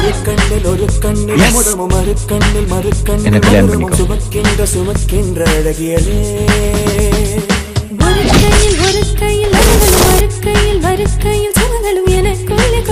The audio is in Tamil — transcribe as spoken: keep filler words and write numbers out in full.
ஒரு கண்ணில் ஒரு கண்ணில் முதமும் மறு கண்ணில் மறு கண்ணில் சுமக்கின்ற சுமக்கின்ற அழகியலே ஒரு கையில் ஒரு கையில் மறு கையில் மறு கையில் சுமங்களும் எனக்குள்ளே